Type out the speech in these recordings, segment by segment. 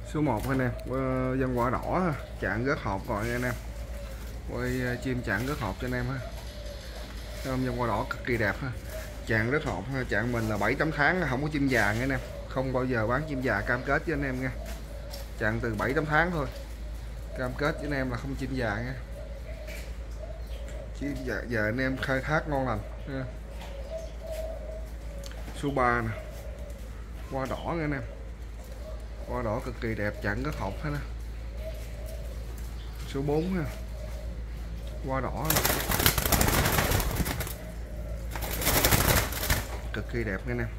Số 1 anh em, dân quả đỏ chạm rớt hộp rồi anh em. Quay chim chạm rớt hộp cho anh em ha. Dân quả đỏ cực kỳ đẹp ha. Chạm rớt hộp ha, chạm mình là 7-8 tháng, không có chim già nha anh em. Không bao giờ bán chim già, cam kết với anh em nha. Chạm từ 7-8 tháng thôi. Cam kết với anh em là không chim già nha. Chứ giờ anh em khai thác ngon lành ha. Số 3 nè. Hoa đỏ nha anh em. Hoa đỏ cực kỳ đẹp, chặn rất hộp hết á. Số 4 ha. Hoa đỏ này. Cực kỳ đẹp nha anh em.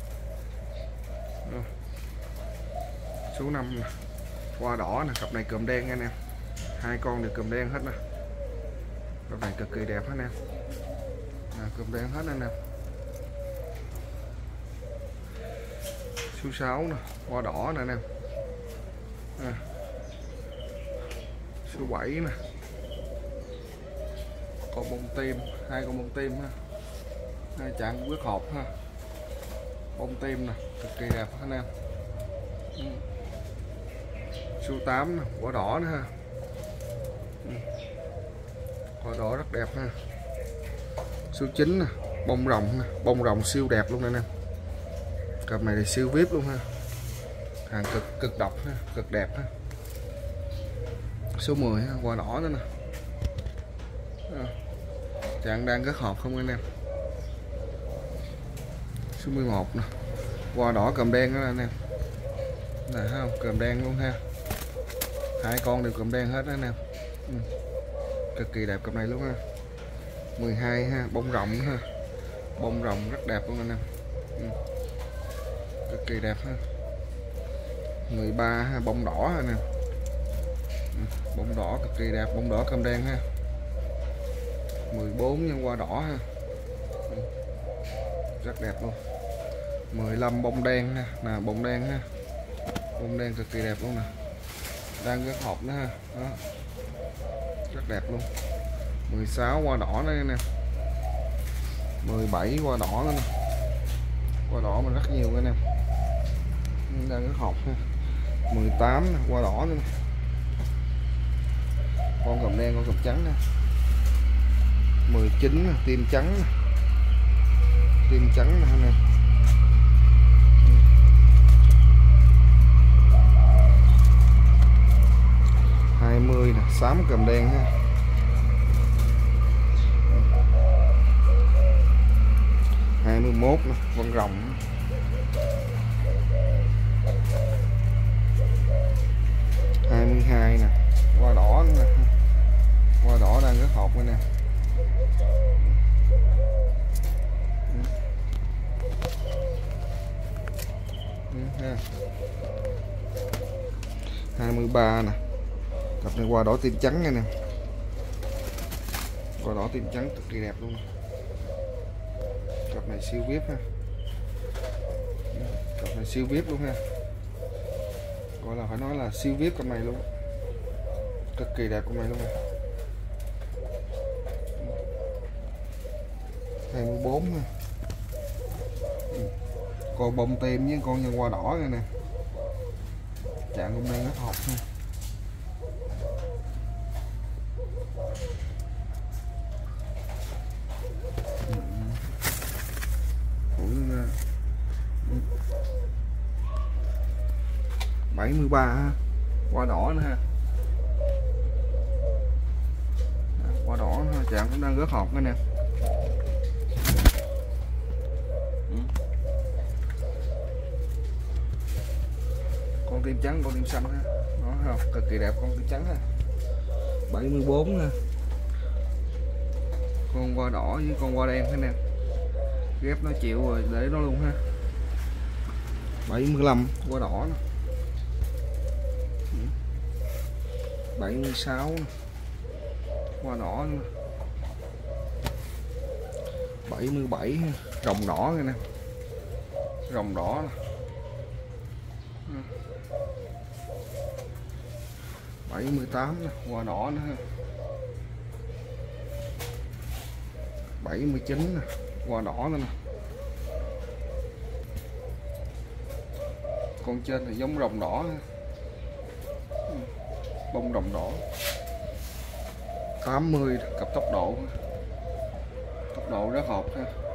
Số 5 nè. Hoa đỏ nè, cặp này cườm đen nha anh em. Hai con đều cườm đen hết nè. Cặp này cực kỳ đẹp hết anh em. Cườm đen hết anh em. Số 6 nè, hoa đỏ nè anh em. Số 7 nè, con bông tim, hai con bông tim ha, hai chạm quyết hộp ha, bông tim nè, cực kỳ đẹp anh em. Số 8 nè, quả đỏ nữa ha, quả đỏ rất đẹp ha. Số 9 nè, bông rồng siêu đẹp luôn anh em. Cặp này thì siêu VIP luôn ha, hàng cực độc ha, cực đẹp ha. Số 10 ha, hoa đỏ nữa nè. Chàng đang rất hộp không anh em. Số 11 nè, hoa đỏ cườm đen đó anh em. Nè thấy không, cườm đen luôn ha. Hai con đều cườm đen hết đó anh em. Cực kỳ đẹp cặp này luôn ha. 12 ha, bông rồng ha. Bông rồng rất đẹp luôn anh em. Cực kỳ đẹp ha. 13 ha, bông đỏ ha anh em. Bông đỏ cực kỳ đẹp, bông đỏ cơm đen ha. 14 nhân hoa đỏ ha. Rất đẹp luôn. 15 bông đen ha, nè bông đen ha. Bông đen cực kỳ đẹp luôn nè. Đang rất hộp nữa ha. Đó. Rất đẹp luôn. 16 hoa đỏ nữa nè. 17 hoa đỏ nữa nè. Hoa đỏ mình rất nhiều anh em. Đang rất hộp ha. 18 hoa đỏ nữa nè. Con cằm đen, con cằm trắng nè. 19 tim trắng nè. Tim trắng nè anh em. 20 nè, xám cằm đen ha. 21 nè, con rồng. 22 nè, hoa đỏ nữa nè. Hoa đỏ đang rất hộp nè. 23 nè. Cặp này hoa đỏ tim trắng nha nè. Hoa đỏ tim trắng cực kỳ đẹp luôn. Cặp này siêu VIP ha. Cặp này siêu VIP luôn ha. Gọi là phải nói là siêu VIP cặp này luôn. Cực kỳ đẹp cặp này luôn. 24 ha. Con bông tim với con nhân hoa đỏ này nè. Chạm cũng đang rất hộp ha. Cũng 73 ha. Hoa đỏ nữa ha. Hoa đỏ ha. Chạm cũng đang rất hộp nữa nè. Con tim trắng, con tim xanh ha. Đó không? Cực kỳ đẹp con tim trắng ha. 74 ha. Con hoa đỏ với con hoa đen thế nè. Ghép nó chịu rồi để nó luôn ha. 75 hoa đỏ nè. 76 nè. Hoa đỏ nữa. 77 ha. Rồng đỏ nè. Rồng đỏ nè. 78 nè, hoa đỏ nữa ha. 79 nè, hoa đỏ nữa nè. Con trên là giống rồng đỏ ha. bông đồng đỏ 80 cặp tốc độ rất hộp ha.